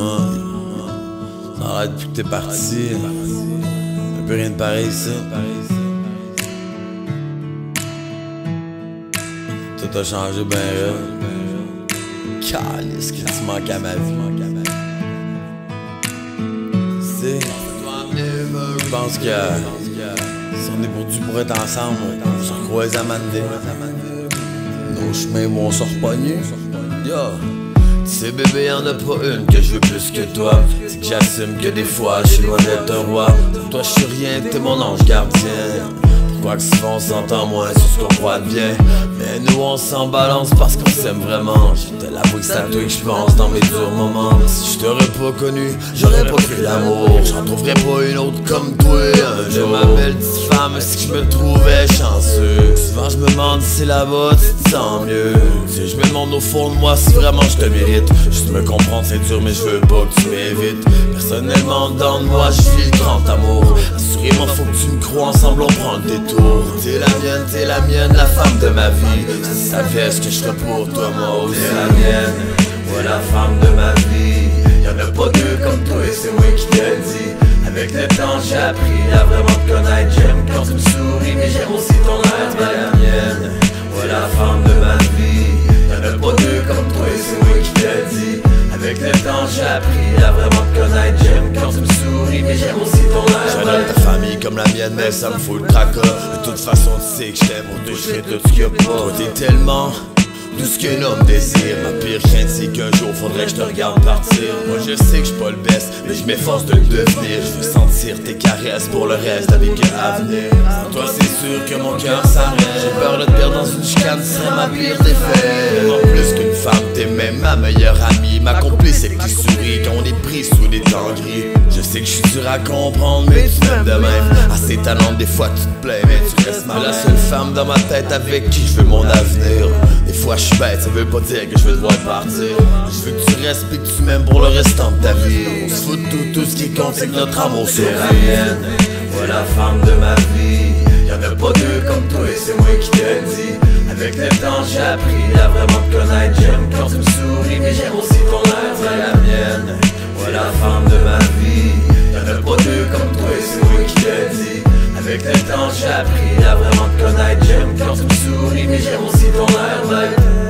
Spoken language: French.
Ça arrête depuis que t'es parti. Un peu rien de pareil, ça. Tout a changé ben là. Calisse que tu manques à ma vie. C'est, je pense que si on est pour Dieu pour être ensemble, on se recroise à Mandé. Nos chemins vont se repogner. Yo. Tu sais bébé, y'en a pas une que je veux plus que toi. C'est que j'assume que des fois je suis loin d'être un roi. Pour toi je suis rien, t'es mon ange gardien. Pourquoi que souvent on s'entend moins sur ce qu'on croit de bien. Mais nous on s'en balance parce qu'on s'aime vraiment. Je te l'avoue que c'est à toi que je pense dans mes durs moments. Si je t'aurais pas connu, j'aurais pas cru l'amour. J'en trouverais pas une autre comme toi un jour. Ma belle petite femme, si je me trouvais chanceux. Souvent je me demande si là-bas tu te sens mieux. Si je me demande au fond de moi si vraiment je te mérite. Juste me comprendre c'est dur mais je veux pas que tu m'évites. Personnellement dans de moi je vis le grand amour. Assurément faut que tu me crois, ensemble on prend le détour. T'es la mienne, la femme de ma vie. Si ça fait ce que je ferais pour toi, moi aussi. T'es la mienne, ouais la femme de ma vie. Y'en a pas deux comme toi et c'est moi qui te le dis. Avec le temps j'ai appris à vraiment te connaître. J'aime quand tu me souris mais j'aime aussi ton air. T'es la mienne, ouais la femme de ma vie. Y'en a pas deux comme toi et c'est moi qui te le dis. Avec le temps j'ai appris à vraiment te connaître. J'aime quand tu me souris mais j'aime aussi ton air. J'adore ta famille comme la mienne mais ça me fout le tracas. De toute façon tu sais que je t'aime pour te je fais tout ce qu'il y a pas. Toi t'es tellement tout ce qu'un homme désire. Ma pire crainte c'est qu'un jour faudrait que je te regarde partir. Moi je sais que je suis pas le best mais je m'efforce de le devenir. Je veux sentir tes caresses pour le reste de la vie à venir. Sans toi c'est sûr que mon cœur s'arrête. J'ai peur de te perdre dans une chicane, ce serait ma pire défaite. En plus qu'une femme, t'es même ma meilleure amie. Ma complice est qui sourit quand on est pris sous des temps gris. Je sais que je suis dur à comprendre mais tu m'aimes de même. Assez talente des fois tu te plais mais tu restes mal. La seule femme dans ma tête avec qui je veux mon avenir. Des fois je suis bête, ça veut pas dire que je veux devoir partir. Je veux que tu restes et que tu m'aimes pour le restant de ta vie. On se fout de tout ce qui compte c'est que notre amour c'est la mienne. Ouais la femme de ma vie. Y'en a pas deux comme toi et c'est moi qui te le dis. Avec le temps j'ai appris à vraiment te connaître. J'aime quand tu me souris mais j'aime aussi ton air. T'es la mienne, ouais la femme de ma vie. Y'en a pas deux comme toi et c'est moi qui te le dis. Avec le temps j'ai appris à vraiment te connaître. J'aime quand tu me souris mais j'aime aussi ton air.